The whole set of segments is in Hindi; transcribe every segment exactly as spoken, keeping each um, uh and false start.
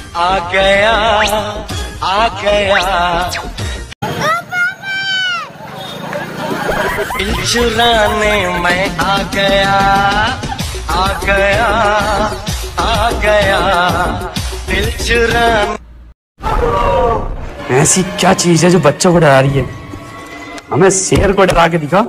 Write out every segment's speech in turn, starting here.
आ गया आ गया दिल चुराने मैं आ गया आ गया आ गया दिल चुराने। ऐसी क्या चीज है जो बच्चों को डरा रही है? हमें शेर को डरा के दिखा।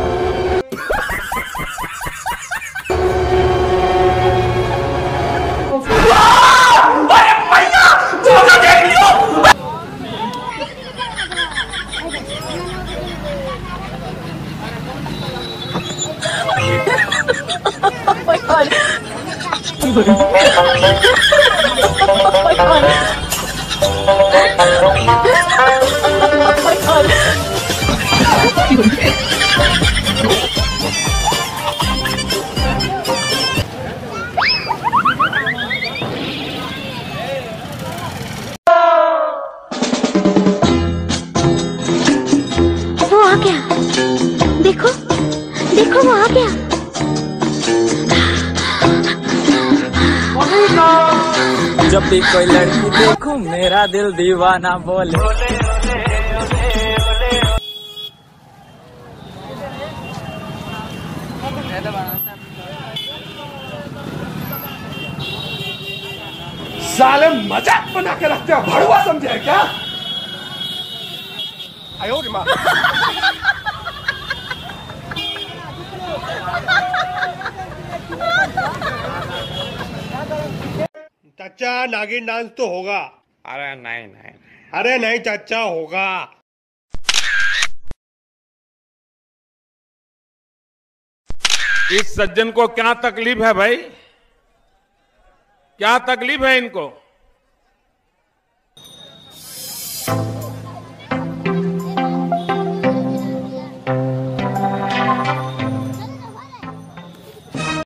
वो आ गया, देखो देखो वो आ गया। जब भी कोई लड़की देखूं मेरा दिल दीवाना बोले। साले मजाक बना के रखते हो, भड़ुआ समझे क्या? आयो रे माँ। चाचा नागिन डांस तो होगा। अरे नहीं नहीं अरे नहीं चाचा होगा। इस सज्जन को क्या तकलीफ है भाई? क्या तकलीफ है इनको?